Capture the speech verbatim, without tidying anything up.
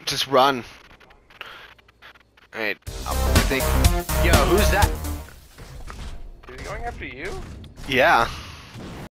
Just run. Alright, I think... Yo, who's that? Is he going after you? Yeah.